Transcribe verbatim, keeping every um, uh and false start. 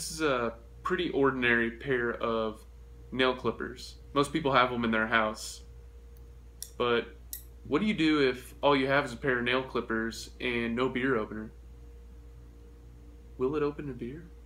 This is a pretty ordinary pair of nail clippers. Most people have them in their house. But what do you do if all you have is a pair of nail clippers and no beer opener? Will it open a beer?